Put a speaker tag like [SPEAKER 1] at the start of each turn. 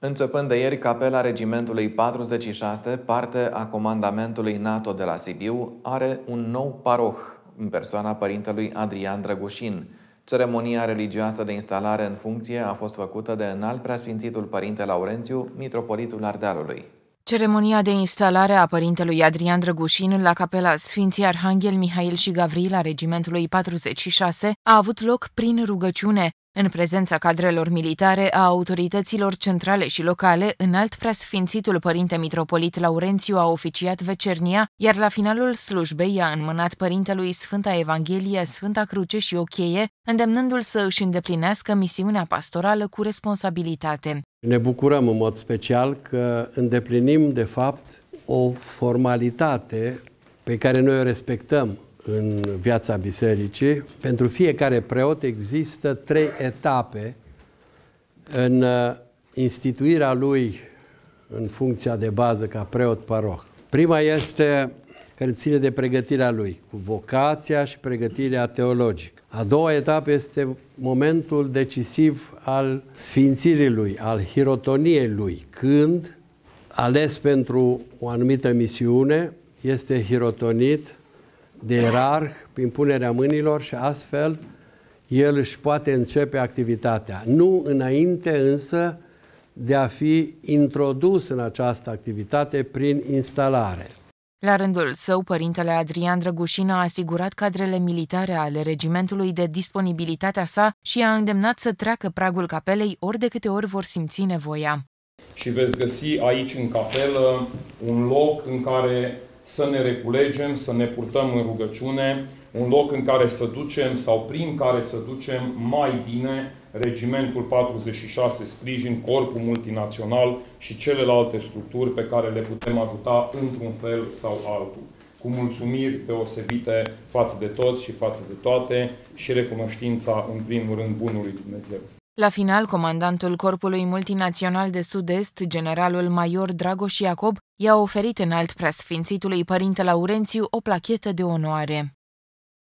[SPEAKER 1] Începând de ieri, capela regimentului 46, parte a comandamentului NATO de la Sibiu, are un nou paroh, în persoana părintelui Adrian Drăgușin. Ceremonia religioasă de instalare în funcție a fost făcută de Înalt Preasfințitul Părinte Laurențiu, mitropolitul Ardealului.
[SPEAKER 2] Ceremonia de instalare a părintelui Adrian Drăgușin la capela Sfinții Arhanghel Mihail și Gavril a regimentului 46 a avut loc prin rugăciune, în prezența cadrelor militare, a autorităților centrale și locale. Înalt Preasfințitul Părinte Mitropolit Laurențiu a oficiat vecernia, iar la finalul slujbei a înmânat părintelui Sfânta Evanghelie, Sfânta Cruce și o cheie, îndemnându-l să își îndeplinească misiunea pastorală cu responsabilitate.
[SPEAKER 3] Ne bucurăm în mod special că îndeplinim, de fapt, o formalitate pe care noi o respectăm în viața bisericii. Pentru fiecare preot există 3 etape în instituirea lui în funcția de bază ca preot paroh. Prima este care ține de pregătirea lui, cu vocația și pregătirea teologică. A doua etapă este momentul decisiv al sfințirii lui, al hirotoniei lui, când, ales pentru o anumită misiune, este hirotonit de ierarh prin punerea mâinilor și astfel el își poate începe activitatea. Nu înainte însă de a fi introdus în această activitate prin instalare.
[SPEAKER 2] La rândul său, părintele Adrian Drăgușin a asigurat cadrele militare ale regimentului de disponibilitatea sa și a îndemnat să treacă pragul capelei ori de câte ori vor simți nevoia.
[SPEAKER 4] Și veți găsi aici în capelă un loc în care să ne reculegem, să ne purtăm în rugăciune, un loc în care să ducem sau prin care să ducem mai bine Regimentul 46 sprijin, Corpul Multinațional și celelalte structuri pe care le putem ajuta într-un fel sau altul. Cu mulțumiri deosebite față de toți și față de toate și recunoștința, în primul rând, bunului Dumnezeu.
[SPEAKER 2] La final, comandantul Corpului Multinațional de Sud-Est, generalul major Dragoș Iacob, i-a oferit Înalt Preasfințitului Părinte Laurențiu o plachetă de onoare.